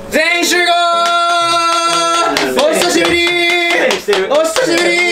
全員集合。お久しぶり。お久しぶり。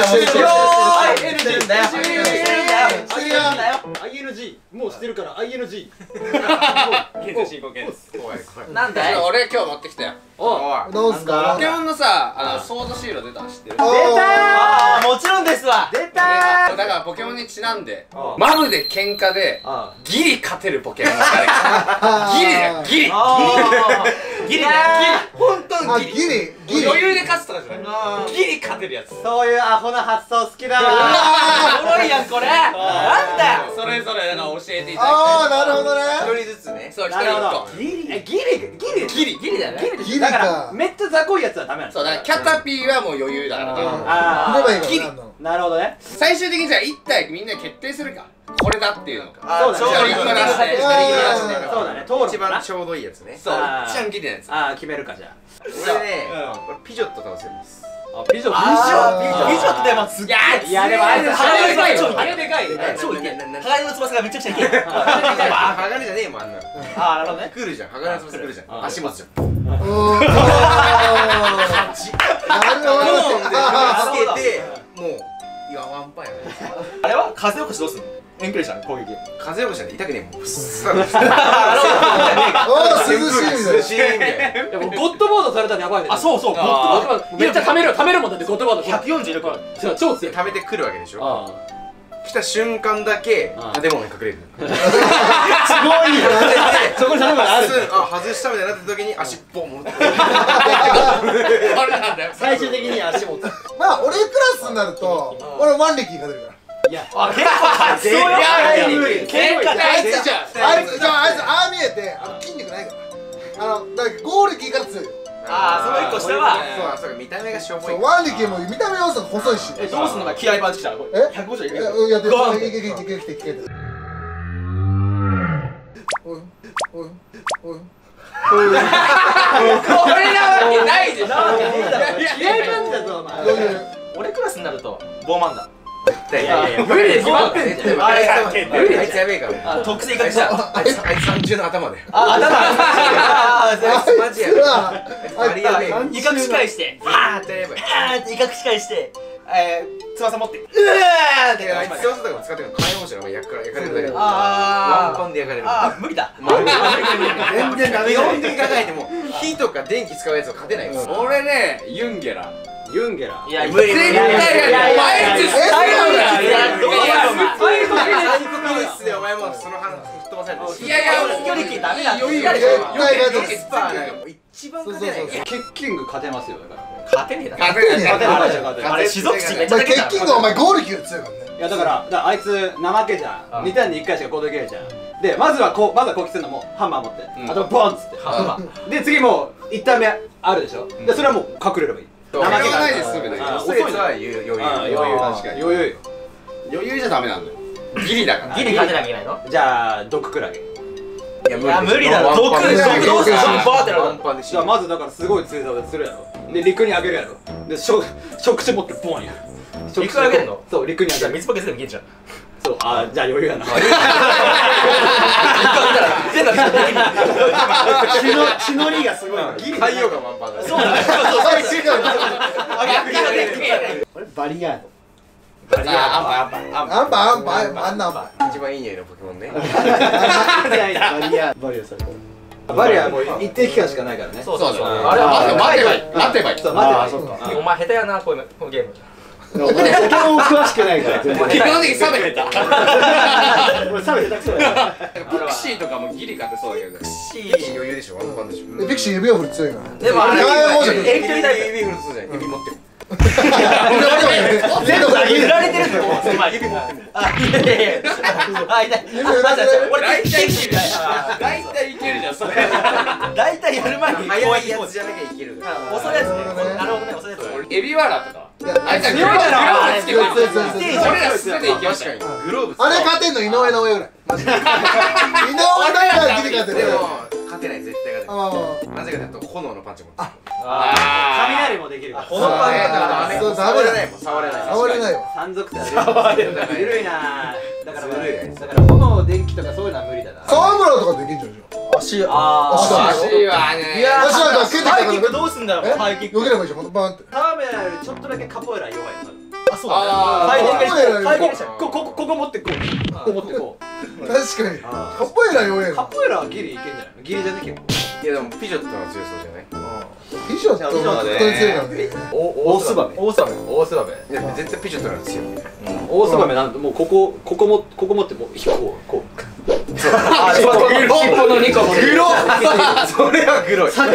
ING もうしてるから ING 現在進行形です。 なんだい？ 俺今日持ってきたよ。 どうすか？ ポケモンのさ、ソードシール出たの知ってる？ 出たー。もちろんですわ。出たー。 だからポケモンにちなんでマブで喧嘩でギリ勝てるポケモンがギリだよ、ギリギリだよ、本当にギリ余裕で勝つとかじゃない、ギリ勝てるやつ。 そういうアホな発想好きだわ。おもろいやんこれ。なんだよ。 それぞれだから教えていただきたい。 ああ、なるほどね。 一人ずつね。そう、一人一個。 ギリだね。 ギリだからか。 めっちゃ雑魚いやつはダメなんですそうだからキャタピーはもう余裕だから。 あ言えばいいギリからな。 なるほどね。 最終的にじゃあ1体みんなで決定するか、これだっていうのか。 あ、 そうだね。 一人一個出して、一人一個出して。 そうだね。通る一番ちょうどいいやつね。 そう、一番ギリなやつ。 ああ、決めるかじゃ俺ね、これピジョット倒せます。 あ。美女出ますげえ。 いやでもあいつ羽でかい。 羽でかい。 超いけ。鋼の翼がめちゃくちゃいけ。 鋼じゃねえもんあんなの。 ああ、なるほどね。 来るじゃん、鋼の翼来るじゃん。足持つじゃん。 なるほど。 つけて、もうワンパンやね。 あれは風起こしどうすんの？遠距離じゃん攻撃。 風起こしなんて痛くねえもん。 おー、涼しいみたい涼しいみたいな。 いやもうゴッドボードされたらやばいね。 あ、そうそう。 めっちゃ溜めるもんだってゴッドボード。 140いるから。 超強い。 溜めてくるわけでしょ。 あ来た瞬間だけ建物に隠れる。 すごいよ。そこに頼むのある。 あ、外したみたいになった時に足ボン持って。 最終的に足持つ。 まあ、俺クラスになると、俺ワン歴が出るから。 いや、 あ、結構強い。喧嘩大好きじゃん。 あいつ、ああ見えて、筋肉ないから。だからゴールキーから強いよ。 ああ、その一個下は。 そうか、見た目がしょぼい。 そう、ワン歴も見た目要素が細いし。 どうすんのか気合いバーってきたら。150いける。 やってる。来て。おい。 これなわけないでしょ。 気合いバーだぞお前。俺クラスになるとボーマンだ。 いや無理で決まってんじゃん。 あいつやべえから。 特性が来た。 あいつ30の頭で。 あ、頭。 あいつマジやべえ。あれやべえ。 威嚇仕返してあーってやばい。 威嚇仕返して翼持ってうわーってあいつ翼とかも使ってるの火炎放射が焼かれるだけで。ワンあパンで焼かれる。 あ、無理だ。 全然ダメ。基本的に考えても火とか電気使うやつは勝てないよ。 俺ね、ユンゲラ。 いや、 無理。 絶対やる。お前って最後だよ。 どうやお前。 最高ですね。お前もその話吹っ飛ばされてる。 いや距離計ダメだ。 余裕エスパーなんか一番勝てない。 ケッキング勝てますよだから。 勝てねえだろ。 勝てない。 あれ、種族値めっちゃお前、 だけだ。 ケッキングお前ゴールキーより強いからね。 いやだからあいつ怠けじゃん。2ターンに1回しか行動できないじゃん。でまずは攻撃するのもハンマー持ってあとボンっつってで次もう1ターン目あるでしょ。でそれはもう隠れればいい。 怠けないですぐね。 遅いやつは余裕。 余裕確かに余裕よ。 余裕じゃダメなんだよ。ギリだから。 ギリ勝てなきゃいけないの。 じゃあ毒クラゲ。 いや無理だろ。毒どうするの。バーってなる。 じゃあまずだからすごい強さでするやろ。で陸にあげるやろ。で触手持ってボンや。 陸にあげるの。 そう陸にあげる。 水ポケすればいけんじゃん。 そう、あ、じゃあ余裕やな。 血のりがすごい。 太陽が満帆だ。 そうだね。 バリアード。 アンパン。 一番いい匂いのポケモンね。 バリアはもう一定期間しかないからね。 そうそうそう。 あれは待てばいい。 そう、待てばいい。 お前下手やな、このゲーム。 ポケモン詳しくないから。 基本的にサメ下手。 俺サメ下手くそだよ。 ピクシーとかもギリ勝てそうだけど。 余裕でしょ。ワンパンでしょ。 ピクシー指を振る強いから。 でもあれ遠距離タイプ。指振るとそうじゃない。指持ってる。 全部振られてるんだよ。指持ってる。あ、いやいや。あ、痛い。俺大体いけるじゃんそれ。 大体やる前に速いやつじゃなきゃいける。 遅いやつね。なるほどね、遅いやつ。 エビワラとか。あいつはグローブつけてる。俺ら素手で行きましたよ。 グローブ。 あれ勝てんの井上の上ぐらい。井上だからギリ勝てる。 でも勝てない、絶対勝てない。なぜかというと炎のパンチも。 雷もできるから。 このパンがダメ。 触れないもん。触れない。 触れないわ。 山賊って触れない。緩いな。だから炎電気とかそういうのは無理だな。 沢村とかできんじゃん。 足足はね。 いや足は蹴ってきたからハイキックどうすんだよハイキックよければいいじゃんバーンってターメラよりちょっとだけカポエラ弱いあそうだねハイキックしてここ持ってこう持ってこう確かにカポエラ弱いカのポエラはギリいけんじゃないギリじゃね結構いやでもピジョットの強そうじゃない？ ピジョットは本当に強いからね大スバメ大スバメいや絶対ピジョットなんですよ。 大スバメなんてもうここ持ってもうこうあ、尻尾の2個も。 グロ。それはグロい。それ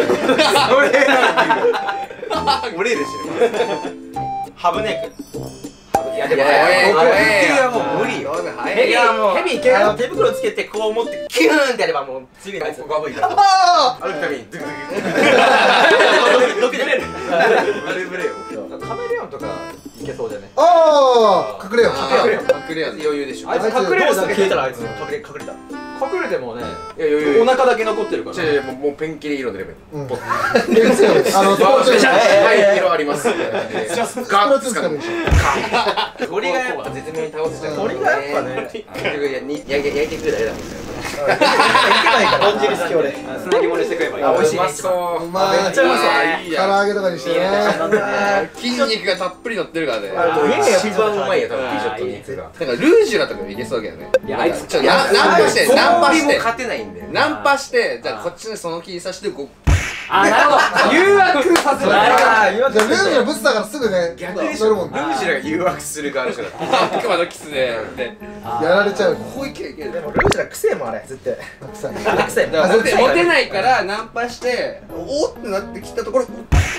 はグロい。俺でしょ。 ハブネークいやでももう無理よ。 いやもうヘビいけよ手袋つけてこう持ってキューンってやればもう次のやつガブいから。歩くたびにドゥクドゥクドゥク。 どけれるブレブレよ。 カメレオンとかいけそうじゃねああ隠れよ隠れや余裕でしょ。 あいつ隠れるだけ消えたらあいつ隠れた隠れてもねいや余裕。 お腹だけ残ってるから違うもうペンキで色出ればいい。 うんですよねはい色あります。 ガッツかでしょ鳥がやっぱ絶妙に倒せちゃう。 鳥がやっぱね結局焼いてくるだけだもんね。 いけないから豚汁好き俺砂肝にしてくればいいあ美味しいねうまそううまいめっちゃうまそういいや。 唐揚げとかにしてね筋肉がたっぷり乗ってるからね。 一番うまいよ多分ピジョット肉が。 なんかルージュラとかもいけそうだけどね。 いやあいつちょっとナンパしてナンパしても勝てないんだよ。 ナンパしてじゃあこっちにその気にさしてこう。 あなるほど誘惑させないじゃあルージュのブスだからすぐね逆でしょ。 乗るもんねルージュラが誘惑する側の人だ。 悪魔のキスで。 やられちゃうここ行けいけでもルージュラ癖もあれ絶対臭い癖だからモテないからナンパしておーってなってきたところ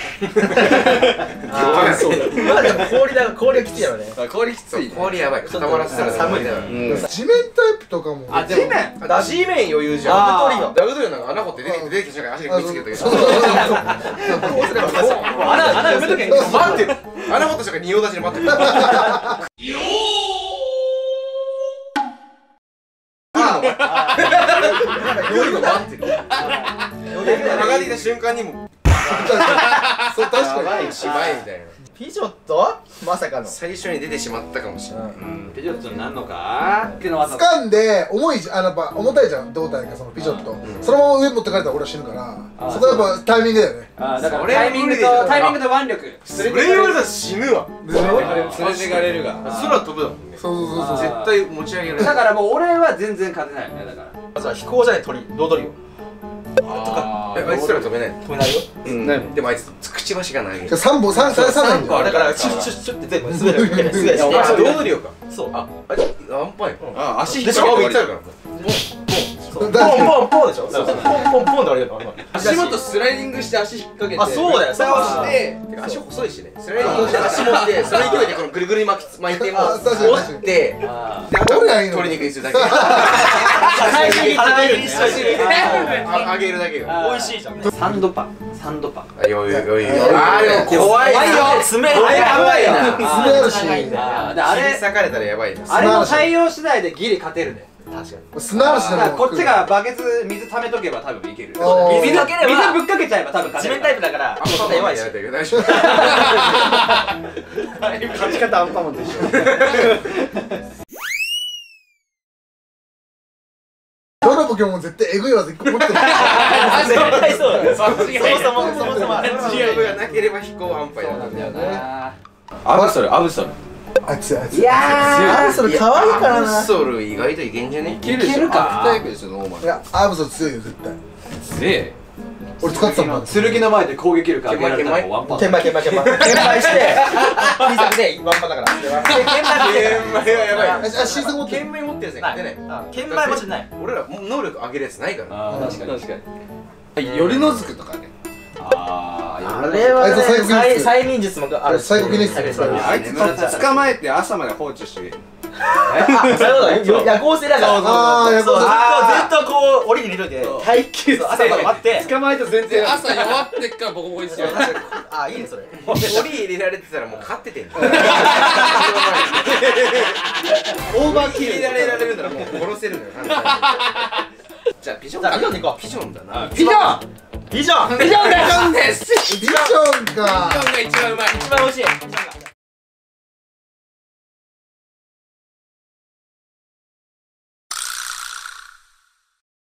あそうだまあでも氷はきついやろね氷きついね。 氷やばい。固まらせたら寒いだろ。 地面タイプとかもあ地面地面余裕じゃん。 あーダグドリなんか穴掘って出てきたから足が食いつけたけど。 そう穴埋めとけ待ってる。穴掘った人が仁王立ちで待ってる。夜の待ってる。上がりた瞬間にもそう確かにしまいみたいな。 ピジョットまさかの最初に出てしまったかもしれない。 ピジョットになんのかってのは掴んで重いじゃんやっぱ重たいじゃん胴体がそのピジョットそのまま上持ってかれたら俺は死ぬからそこはやっぱタイミングだよねだからそれはタイミングと腕力それ言われたら死ぬわ。 連れてかれるが。 空飛ぶだもんね。 そう絶対持ち上げられる。 だからもう俺は全然勝てないよねだからまずは飛行じゃない鳥ドドリよあいつら飛べない。 止めないよでもあいつくちばしがない。 3本3ないんだよだからシュッシュッシュッって全部滑る滑るいやお前してドードリオか。 そうあいつワンパンよ。 あ足引でしょっ張って顔いっちゃうから。 ポンポンポンでしょそうポンポンポンで割れるの足元スライディングして足引っ掛けて。 あそうだよ倒しててか足細いしね。スライディングして足持ってその勢いでこのぐるぐるに巻いてもあ確かに折ってであと折りゃいいの鶏肉にするだけ。 最初に腹減りにしといて揚げるだけよ。 美味しいじゃんサンドパン余裕。あーでも怖いな。 爪あれやばいな爪あるしあれ切り裂かれたらやばいな。 あれの対応次第でギリ勝てるね確かに。 砂嵐でもだからこっちがバケツ水溜めとけば多分いけるあー水ぶっかけちゃえば多分勝てる地面タイプだからあんま弱いしやめたけど大丈夫。 勝ち方アンパンマンと一緒どのポケモン絶対エグい技1個持ってる絶対そうだよそもそも違いがなければ飛行安牌なんだよなアブソル熱い熱いいやーそれ可愛いからなアブソル意外といけんじゃね？ いけるでしょ。アークタイプですよノーマいやアブソ強いよ絶対ル。 俺使ってたもん剣の前で攻撃力上げられたらもうワンパン鍵盤して金属でワンパンだから剣舞はやばい。 あシーズン持ってる剣舞持ってるやつが勝てない。 鍵盤マジない俺らもう能力上げるやつないから。 確かによりのずくとかね。 あれはあいつ最後技術催眠術もある最後技術あいつ捕まえて朝まで放置してる。 そうだよ夜行性だからあー夜行性そうずっとこう檻に入れといて耐久朝まで待って捕まえた全然朝弱ってっからボコボコにしてる。 あいいねそれ檻入れられてたらもう勝っててんじゃん。 オーバーキル入れられるならもう殺せるのよ。じゃあピジョンじゃあピジョンでいこうピジョンだな。 ピジョンビジョンピジョンです。 ビジョンかピジョンが一番うまい。 一番美味しい